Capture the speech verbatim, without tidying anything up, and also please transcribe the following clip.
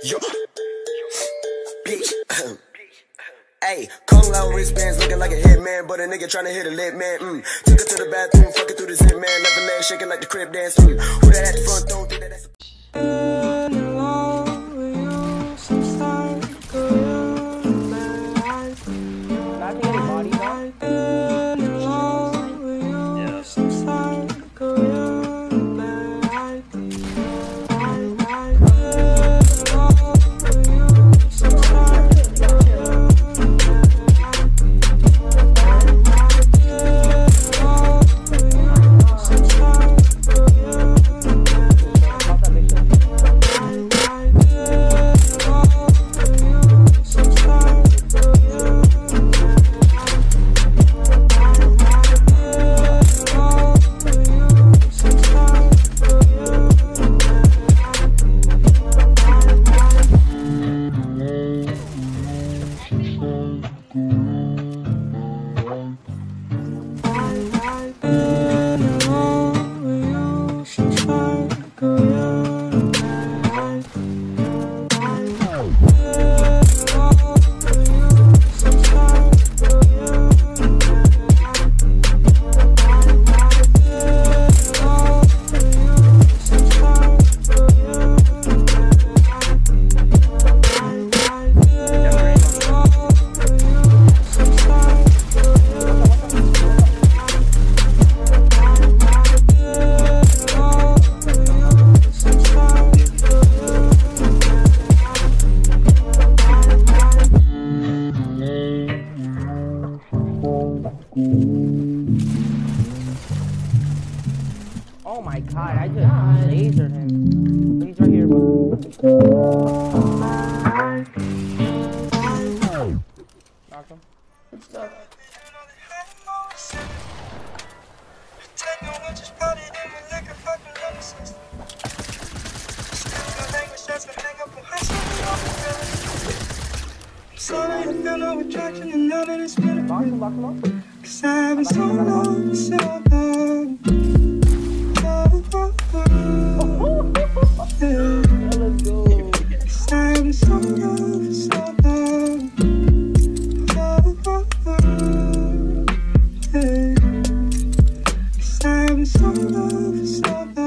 Yo. Bitch. Hey, Kung Lao wristbands looking like a hitman, but a nigga tryna hit a lit man. Mm. Took her to the bathroom, fucking through the zip man, left her leg shaking like the crib dance. Mm. Who that at the front door? Think that that's a Oh my god, I just lasered him. He's right here, bro. Knocked him. What's up? Lock him, lock him up. Cause I've been so long, so long. Let's go. Cause I've been so long, so long. Cause I've been so long, so long.